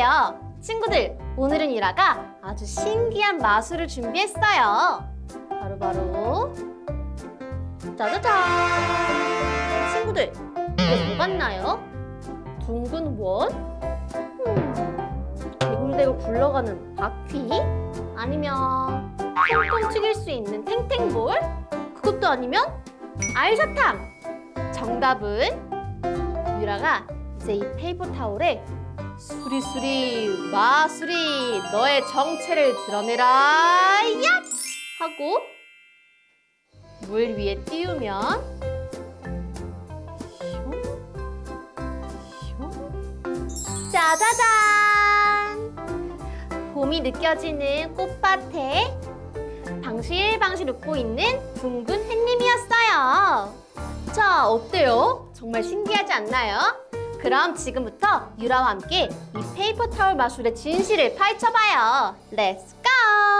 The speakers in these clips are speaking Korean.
안녕하세요. 친구들, 오늘은 유라가 아주 신기한 마술을 준비했어요. 바로 짜자잔! 친구들, 이게 뭐 같나요? 둥근 원? 대굴대굴 굴러가는 바퀴? 아니면 통통 튀길 수 있는 탱탱볼? 그것도 아니면 알사탕! 정답은 유라가 이제 이 페이퍼 타올에 수리수리 마수리 너의 정체를 드러내라 얍! 하고 물 위에 띄우면 짜자잔! 봄이 느껴지는 꽃밭에 방실방실 웃고 있는 둥근 햇님이었어요. 자, 어때요? 정말 신기하지 않나요? 그럼 지금부터 유라와 함께 이 페이퍼 타올 마술의 진실을 파헤쳐봐요. 렛츠 고!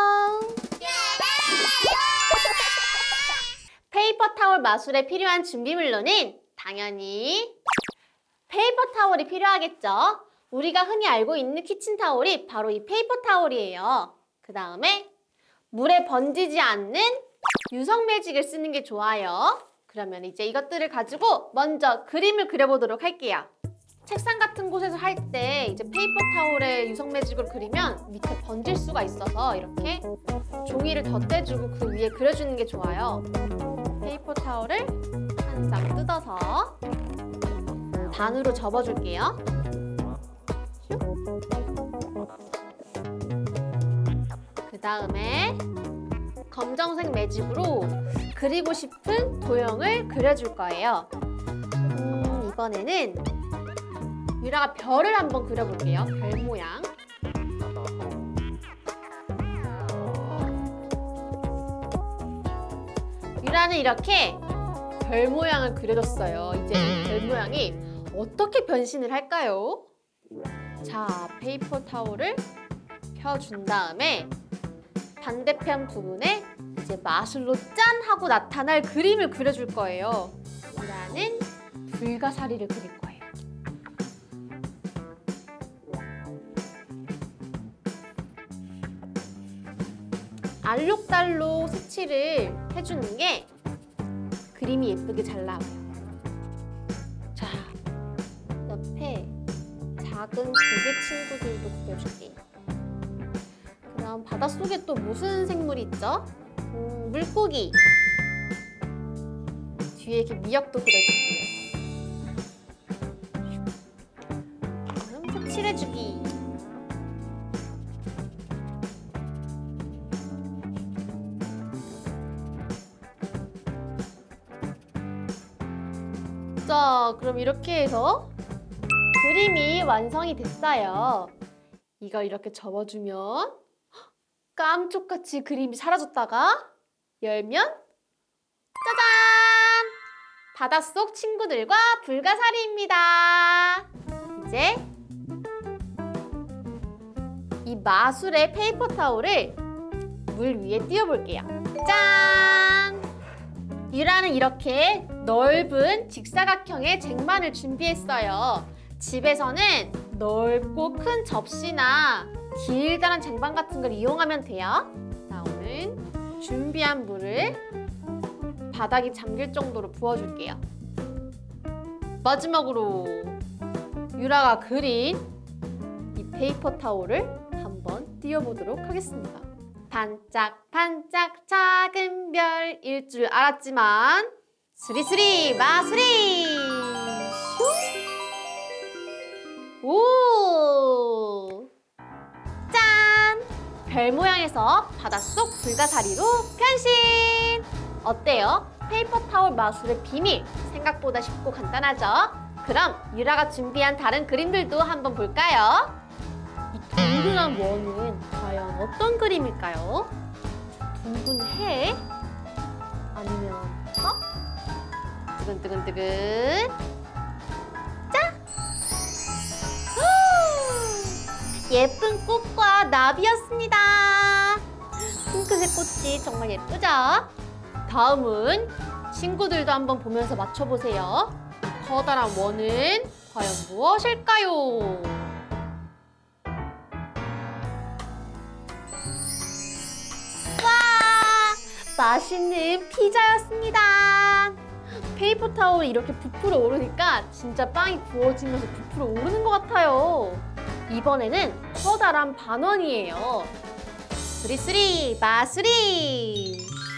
페이퍼 타올 마술에 필요한 준비물로는 당연히 페이퍼 타올이 필요하겠죠. 우리가 흔히 알고 있는 키친타올이 바로 이 페이퍼 타올이에요. 그 다음에 물에 번지지 않는 유성 매직을 쓰는 게 좋아요. 그러면 이제 이것들을 가지고 먼저 그림을 그려보도록 할게요. 책상 같은 곳에서 할 때 이제 페이퍼 타올에 유성 매직으로 그리면 밑에 번질 수가 있어서 이렇게 종이를 덧대주고 그 위에 그려주는 게 좋아요. 페이퍼 타올을 한 장 뜯어서 반으로 접어줄게요. 그 다음에 검정색 매직으로 그리고 싶은 도형을 그려줄 거예요. 이번에는 유라가 별을 한번 그려볼게요. 별 모양. 유라는 이렇게 별 모양을 그려줬어요. 이제 이 별 모양이 어떻게 변신을 할까요? 자, 페이퍼 타올을 펴준 다음에 반대편 부분에 이제 마술로 짠! 하고 나타날 그림을 그려줄 거예요. 유라는 불가사리를 그릴 거예요. 알록달록 색칠을 해주는 게 그림이 예쁘게 잘 나와요. 자, 옆에 작은 조개 친구들도 그려줄게요. 그럼 바닷속에 또 무슨 생물이 있죠? 물고기. 뒤에 이렇게 미역도 그려줄게요. 그럼 색칠해주기. 자, 그럼 이렇게 해서 그림이 완성이 됐어요. 이걸 이렇게 접어주면 깜짝같이 그림이 사라졌다가 열면 짜잔! 바닷속 친구들과 불가사리입니다. 이제 이 마술의 페이퍼 타올을 물 위에 띄워볼게요. 짠! 유라는 이렇게 넓은 직사각형의 쟁반을 준비했어요. 집에서는 넓고 큰 접시나 길다란 쟁반 같은 걸 이용하면 돼요. 다음은 준비한 물을 바닥이 잠길 정도로 부어줄게요. 마지막으로 유라가 그린 이 페이퍼 타올을 한번 띄워보도록 하겠습니다. 반짝반짝 작은 별일 줄 알았지만 수리수리 마수리! 슈! 오! 짠! 별 모양에서 바닷속 불가사리로 변신! 어때요? 페이퍼 타올 마술의 비밀! 생각보다 쉽고 간단하죠? 그럼 유라가 준비한 다른 그림들도 한번 볼까요? 이 둥근한 원은 과연 어떤 그림일까요? 둥근 해? 아니면 뜨근뜨근뜨근 짜! 예쁜 꽃과 나비였습니다. 핑크색 꽃이 정말 예쁘죠? 다음은 친구들도 한번 보면서 맞춰보세요. 커다란 원은 과연 무엇일까요? 맛있는 피자였습니다. 페이퍼 타올이 이렇게 부풀어 오르니까 진짜 빵이 구워지면서 부풀어 오르는 것 같아요. 이번에는 커다란 반원이에요. 수리수리 마수리.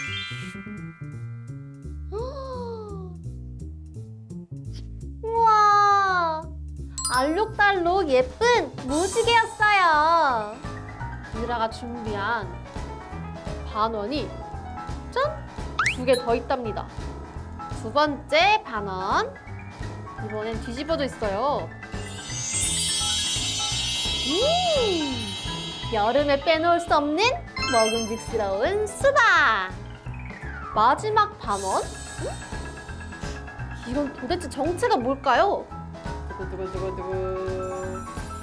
우와, 알록달록 예쁜 무지개였어요. 유라가 준비한 반원이 짠! 2개 더 있답니다. 두 번째 반원. 이번엔 뒤집어져 있어요. 여름에 빼놓을 수 없는 먹음직스러운 수박. 마지막 반원? 이건 도대체 정체가 뭘까요? 두구두구두구두구.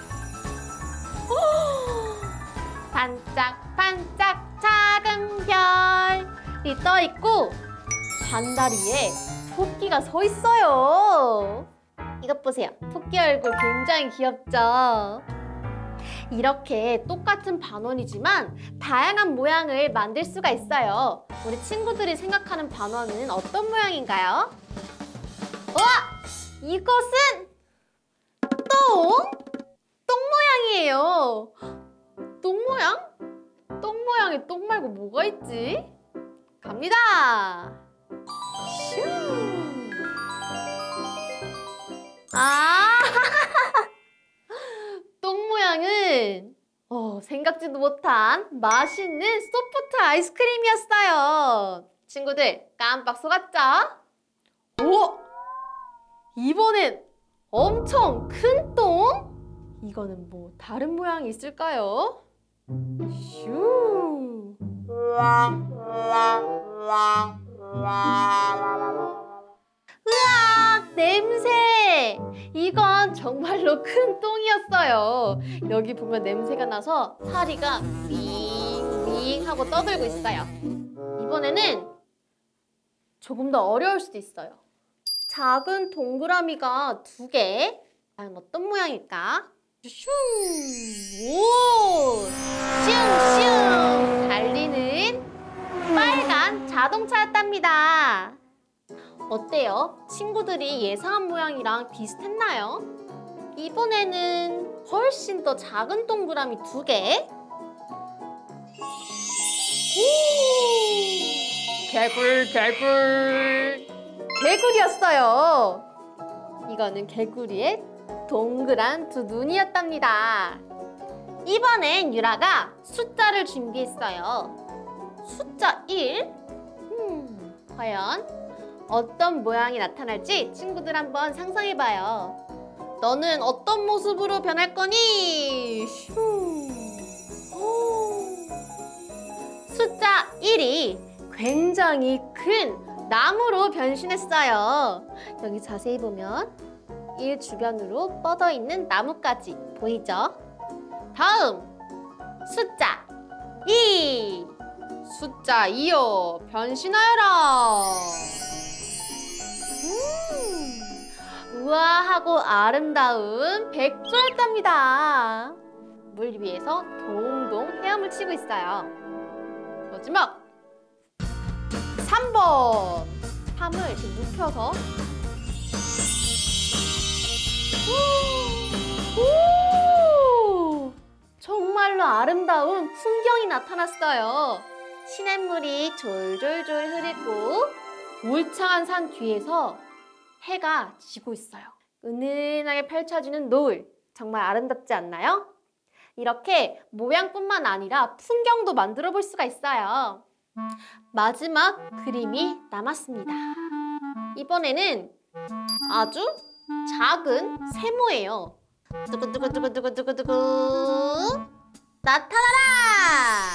반짝반짝 작은 별이 떠있고 반다리에 토끼가 서 있어요. 이것 보세요. 토끼 얼굴 굉장히 귀엽죠? 이렇게 똑같은 반원이지만 다양한 모양을 만들 수가 있어요. 우리 친구들이 생각하는 반원은 어떤 모양인가요? 우와! 이것은 똥 모양이에요. 똥 모양? 똥 모양에 똥 말고 뭐가 있지? 갑니다. 슈! 아! 똥 모양은 생각지도 못한 맛있는 소프트 아이스크림이었어요. 친구들 깜빡 속았죠? 오! 이번엔 엄청 큰 똥? 이거는 뭐 다른 모양이 있을까요? 슈! 으악! 냄새! 이건 정말로 큰 똥이었어요. 여기 보면 냄새가 나서 사리가 윙윙 하고 떠들고 있어요. 이번에는 조금 더 어려울 수도 있어요. 작은 동그라미가 2개. 과연 어떤 모양일까? 슝! 오! 슝슝! 달리는 빨간 자동차였답니다. 어때요? 친구들이 예상한 모양이랑 비슷했나요? 이번에는 훨씬 더 작은 동그라미 2개. 개굴 개굴. 개구리였어요. 이거는 개구리의 동그란 2 눈이었답니다. 이번엔 유라가 숫자를 준비했어요. 숫자 1. 과연 어떤 모양이 나타날지 친구들 한번 상상해봐요. 너는 어떤 모습으로 변할 거니? 슈. 숫자 1이 굉장히 큰 나무로 변신했어요. 여기 자세히 보면 1 주변으로 뻗어있는 나무까지 보이죠? 다음 숫자 2. 숫자 2요 변신하여라. 우아하고 아름다운 백조였답니다. 물 위에서 동동 헤엄을 치고 있어요. 마지막 3번. 3을 이렇게 눕혀서 오! 정말로 아름다운 풍경이 나타났어요. 시냇물이 졸졸졸 흐르고 울창한 산 뒤에서 해가 지고 있어요. 은은하게 펼쳐지는 노을. 정말 아름답지 않나요? 이렇게 모양뿐만 아니라 풍경도 만들어 볼 수가 있어요. 마지막 그림이 남았습니다. 이번에는 아주 작은 세모예요. 두구두구두구두구두구두구 나타나라!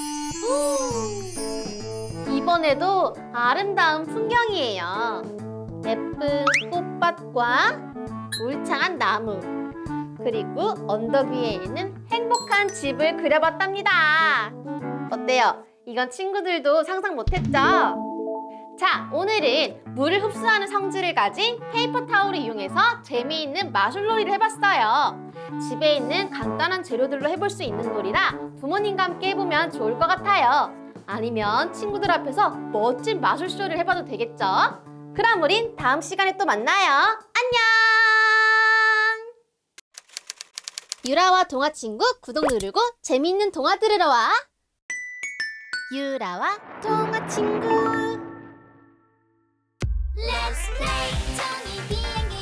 이번에도 아름다운 풍경이에요. 예쁜 꽃밭과 울창한 나무, 그리고 언덕 위에 있는 행복한 집을 그려봤답니다. 어때요? 이건 친구들도 상상 못했죠? 자, 오늘은 물을 흡수하는 성질을 가진 페이퍼 타올을 이용해서 재미있는 마술놀이를 해봤어요. 집에 있는 간단한 재료들로 해볼 수 있는 놀이라 부모님과 함께 해보면 좋을 것 같아요. 아니면 친구들 앞에서 멋진 마술쇼를 해봐도 되겠죠? 그럼 우린 다음 시간에 또 만나요. 안녕! 유라와 동화 친구 구독 누르고 재미있는 동화 들으러 와. 유라와 동화 친구. Let's play. 종이 비행기